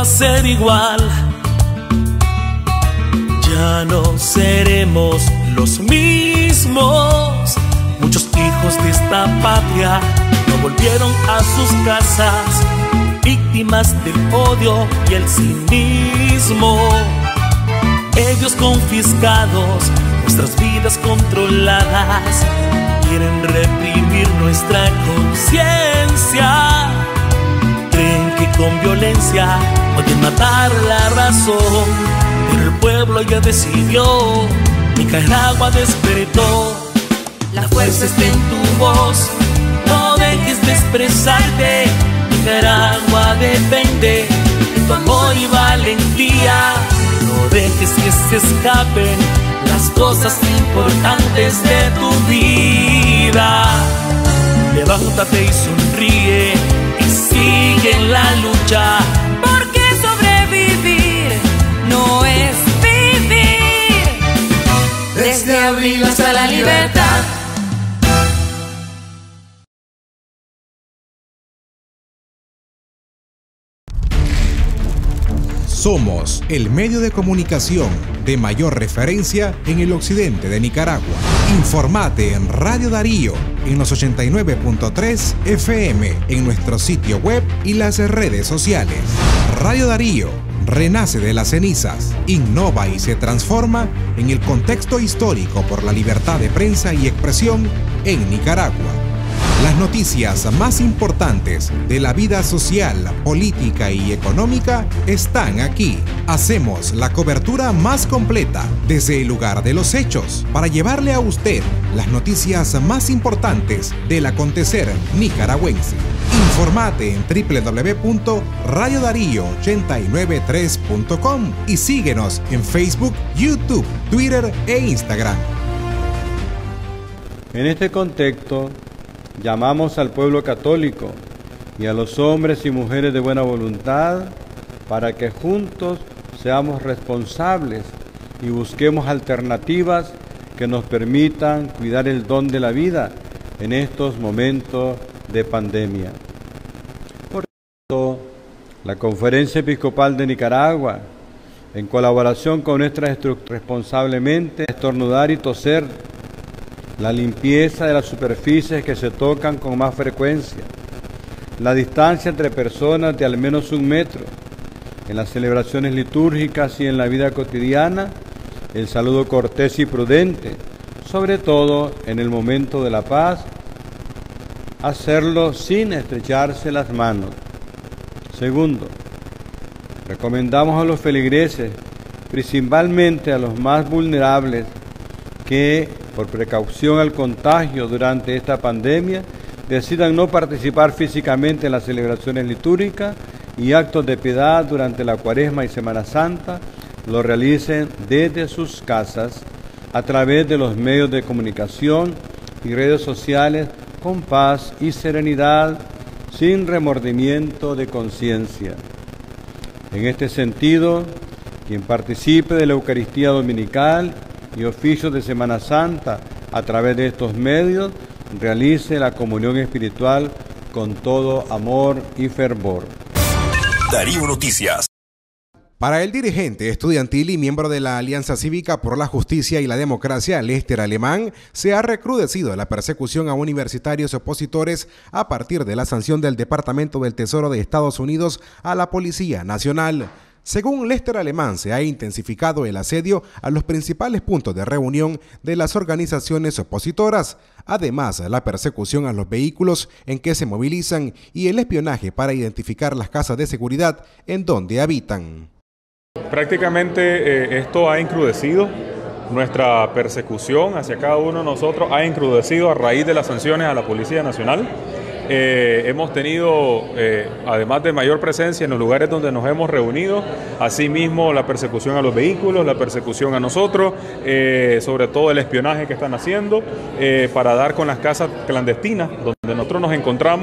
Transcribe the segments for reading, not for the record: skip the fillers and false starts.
ser igual. Ya no seremos los mismos. Muchos hijos de esta patria no volvieron a sus casas, víctimas del odio y el cinismo. Ellos confiscados, nuestras vidas controladas, quieren reprimir nuestra conciencia. Creen que con violencia pueden matar la razón, pero el pueblo ya decidió. Nicaragua despertó. La fuerza está en tu voz, no dejes de expresarte. Nicaragua depende de tu amor y valentía. No dejes que se escapen las cosas importantes de tu vida. Levántate y sonríe y sigue en la lucha. Porque sobrevivir no es vivir. Desde abril hasta la libertad. Somos el medio de comunicación de mayor referencia en el occidente de Nicaragua. Informate en Radio Darío, en los 89.3 FM, en nuestro sitio web y las redes sociales. Radio Darío renace de las cenizas, innova y se transforma en el contexto histórico por la libertad de prensa y expresión en Nicaragua. Las noticias más importantes de la vida social, política y económica están aquí. Hacemos la cobertura más completa desde el lugar de los hechos para llevarle a usted las noticias más importantes del acontecer nicaragüense. Informate en www.radiodarío893.com y síguenos en Facebook, YouTube, Twitter e Instagram. En este contexto, llamamos al pueblo católico y a los hombres y mujeres de buena voluntad para que juntos seamos responsables y busquemos alternativas que nos permitan cuidar el don de la vida en estos momentos de pandemia. Por eso, la Conferencia Episcopal de Nicaragua, en colaboración con nuestra estructura, responsablemente estornudar y toser, la limpieza de las superficies que se tocan con más frecuencia, la distancia entre personas de al menos 1 metro, en las celebraciones litúrgicas y en la vida cotidiana, el saludo cortés y prudente, sobre todo en el momento de la paz, hacerlo sin estrecharse las manos. Segundo, recomendamos a los feligreses, principalmente a los más vulnerables, que por precaución al contagio durante esta pandemia, decidan no participar físicamente en las celebraciones litúrgicas y actos de piedad durante la Cuaresma y Semana Santa, lo realicen desde sus casas a través de los medios de comunicación y redes sociales con paz y serenidad, sin remordimiento de conciencia. En este sentido, quien participe de la Eucaristía Dominical y oficios de Semana Santa a través de estos medios, realice la comunión espiritual con todo amor y fervor. Darío Noticias. Para el dirigente estudiantil y miembro de la Alianza Cívica por la Justicia y la Democracia, Lester Alemán, se ha recrudecido la persecución a universitarios opositores a partir de la sanción del Departamento del Tesoro de Estados Unidos a la Policía Nacional. Según Lester Alemán, se ha intensificado el asedio a los principales puntos de reunión de las organizaciones opositoras, además la persecución a los vehículos en que se movilizan y el espionaje para identificar las casas de seguridad en donde habitan. Prácticamente esto ha encrudecido nuestra persecución hacia cada uno de nosotros, ha encrudecido a raíz de las sanciones a la Policía Nacional. Hemos tenido, además de mayor presencia en los lugares donde nos hemos reunido, asimismo la persecución a los vehículos, la persecución a nosotros, sobre todo el espionaje que están haciendo para dar con las casas clandestinas donde nosotros nos encontramos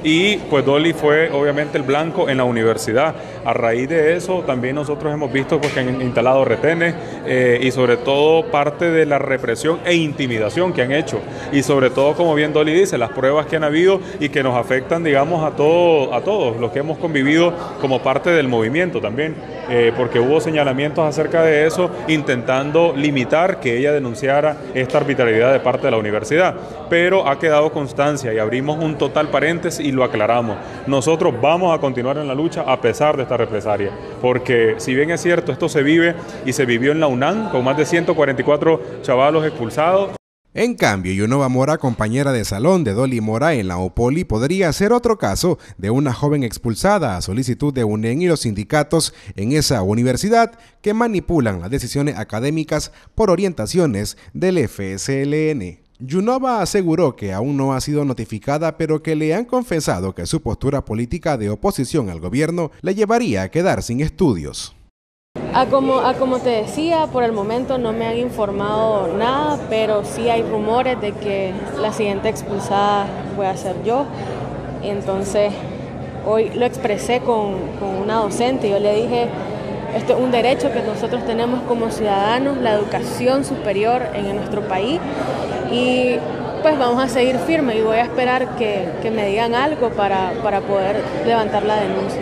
y pues Dolly fue obviamente el blanco en la universidad. A raíz de eso también nosotros hemos visto pues, que han instalado retenes y sobre todo parte de la represión e intimidación que han hecho, y sobre todo, como bien Dolly dice, las pruebas que han habido y que nos afectan, digamos, a todos los que hemos convivido como parte del movimiento también, porque hubo señalamientos acerca de eso, intentando limitar que ella denunciara esta arbitrariedad de parte de la universidad, pero ha quedado constancia y abrimos un total paréntesis y lo aclaramos. Nosotros vamos a continuar en la lucha a pesar de esta represalia, porque si bien es cierto, esto se vive y se vivió en la UNAM con más de 144 chavalos expulsados. En cambio, Yunova Mora, compañera de salón de Dolly Mora en la UPOLY, podría ser otro caso de una joven expulsada a solicitud de UNEN y los sindicatos en esa universidad que manipulan las decisiones académicas por orientaciones del FSLN. Yunova aseguró que aún no ha sido notificada, pero que le han confesado que su postura política de oposición al gobierno le llevaría a quedar sin estudios. Como te decía, por el momento no me han informado nada, pero sí hay rumores de que la siguiente expulsada voy a ser yo. Entonces, hoy lo expresé con una docente. Yo le dije, esto es un derecho que nosotros tenemos como ciudadanos, la educación superior en nuestro país. Y pues vamos a seguir firmes y voy a esperar que me digan algo para poder levantar la denuncia.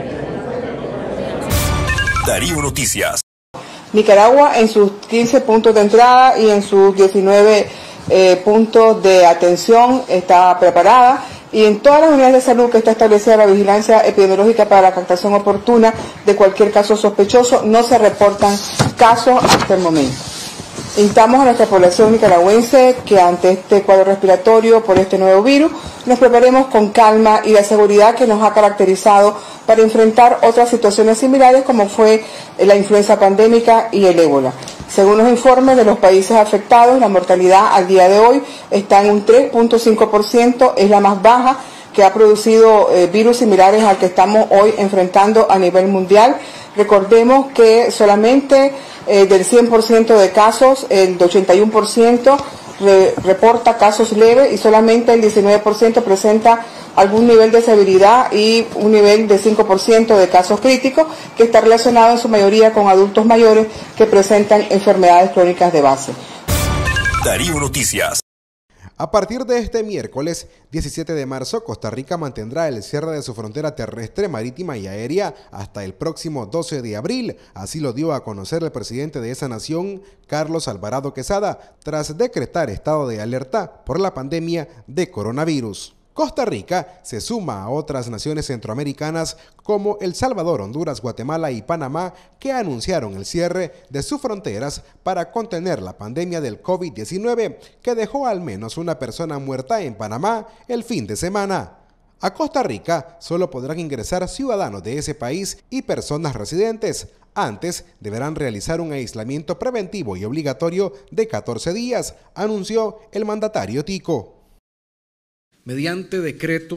Darío Noticias. Nicaragua en sus 15 puntos de entrada y en sus 19 puntos de atención está preparada, y en todas las unidades de salud que está establecida la vigilancia epidemiológica para la captación oportuna de cualquier caso sospechoso. No se reportan casos hasta el momento. Instamos a nuestra población nicaragüense que ante este cuadro respiratorio por este nuevo virus nos preparemos con calma y la seguridad que nos ha caracterizado para enfrentar otras situaciones similares como fue la influenza pandémica y el ébola. Según los informes de los países afectados, la mortalidad al día de hoy está en un 3.5%, es la más baja que ha producido virus similares al que estamos hoy enfrentando a nivel mundial. Recordemos que solamente del 100% de casos, el 81% reporta casos leves y solamente el 19% presenta algún nivel de severidad y un nivel de 5% de casos críticos, que está relacionado en su mayoría con adultos mayores que presentan enfermedades crónicas de base. Darío Noticias. A partir de este miércoles 17 de marzo, Costa Rica mantendrá el cierre de su frontera terrestre, marítima y aérea hasta el próximo 12 de abril. Así lo dio a conocer el presidente de esa nación, Carlos Alvarado Quesada, tras decretar estado de alerta por la pandemia de coronavirus. Costa Rica se suma a otras naciones centroamericanas como El Salvador, Honduras, Guatemala y Panamá, que anunciaron el cierre de sus fronteras para contener la pandemia del COVID-19, que dejó al menos una persona muerta en Panamá el fin de semana. A Costa Rica solo podrán ingresar ciudadanos de ese país y personas residentes. Antes deberán realizar un aislamiento preventivo y obligatorio de 14 días, anunció el mandatario tico. Mediante decreto,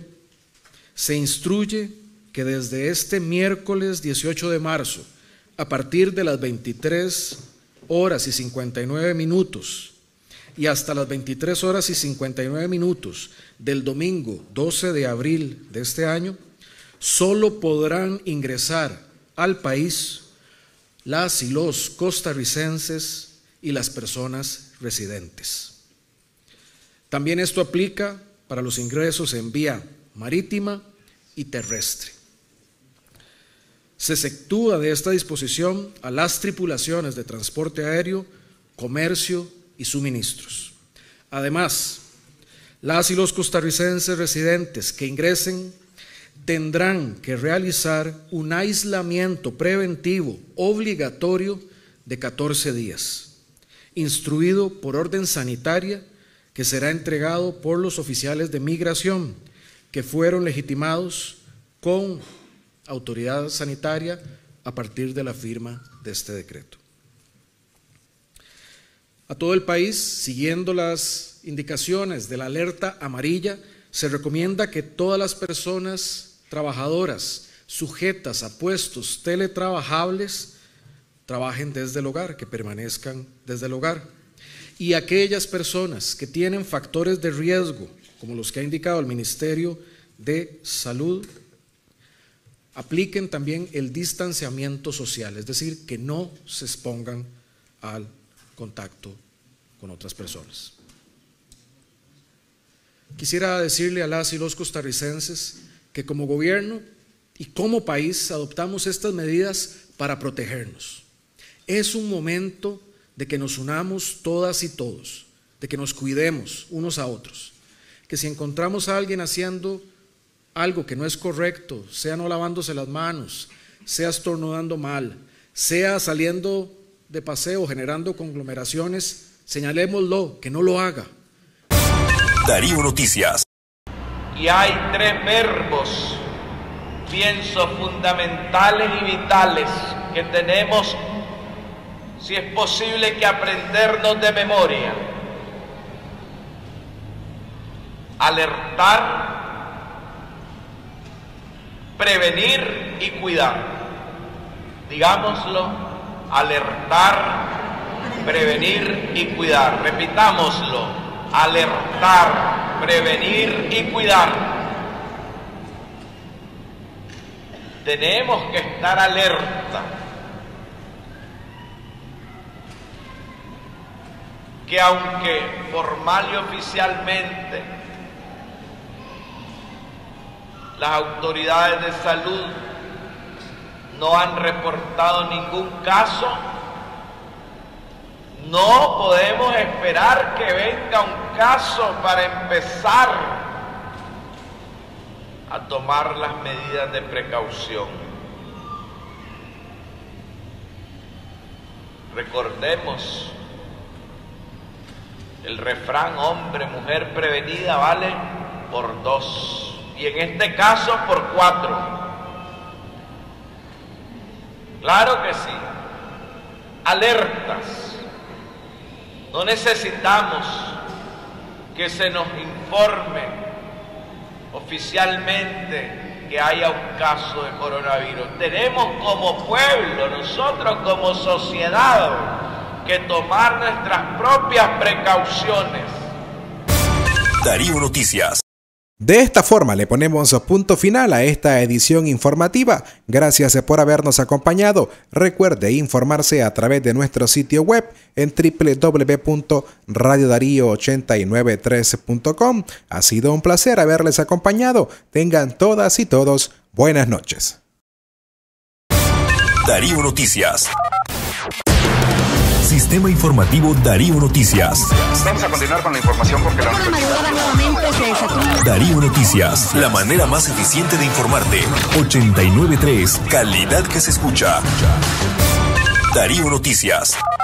se instruye que desde este miércoles 18 de marzo, a partir de las 23 horas y 59 minutos y hasta las 23 horas y 59 minutos del domingo 12 de abril de este año, solo podrán ingresar al país las y los costarricenses y las personas residentes. También esto aplica para los ingresos en vía marítima y terrestre. Se exceptúa de esta disposición a las tripulaciones de transporte aéreo, comercio y suministros. Además, las y los costarricenses residentes que ingresen tendrán que realizar un aislamiento preventivo obligatorio de 14 días, instruido por orden sanitaria, que será entregado por los oficiales de migración que fueron legitimados con autoridad sanitaria a partir de la firma de este decreto. A todo el país, siguiendo las indicaciones de la alerta amarilla, se recomienda que todas las personas trabajadoras sujetas a puestos teletrabajables trabajen desde el hogar, que permanezcan desde el hogar. Y aquellas personas que tienen factores de riesgo, como los que ha indicado el Ministerio de salud apliquen también el distanciamiento social, es decir, que no se expongan al contacto con otras personas. Quisiera decirle a las y los costarricenses que como gobierno y como país adoptamos estas medidas para protegernos. Es un momento de que nos unamos todas y todos, de que nos cuidemos unos a otros, que si encontramos a alguien haciendo algo que no es correcto, sea no lavándose las manos, sea estornudando mal, sea saliendo de paseo, generando conglomeraciones, señalémoslo, que no lo haga. Darío Noticias. Y hay 3 verbos, pienso, fundamentales y vitales que tenemos, si es posible, que aprendernos de memoria. Alertar, prevenir y cuidar. Digámoslo: alertar, prevenir y cuidar. Repitámoslo: alertar, prevenir y cuidar. Tenemos que estar alerta que aunque formal y oficialmente las autoridades de salud no han reportado ningún caso, no podemos esperar que venga un caso para empezar a tomar las medidas de precaución. Recordemos el refrán: hombre, mujer prevenida vale por 2, y en este caso por 4. Claro que sí, alertas. No necesitamos que se nos informe oficialmente que haya un caso de coronavirus. Tenemos como pueblo, nosotros como sociedad, que tomar nuestras propias precauciones. Darío Noticias. De esta forma le ponemos punto final a esta edición informativa. Gracias por habernos acompañado. Recuerde informarse a través de nuestro sitio web en www.radiodarío893.com. Ha sido un placer haberles acompañado. Tengan todas y todos buenas noches. Darío Noticias. Sistema informativo Darío Noticias. Vamos a continuar con la información porque la madrugada nuevamente se desató. Darío Noticias, la manera más eficiente de informarte. 89.3, calidad que se escucha. Darío Noticias.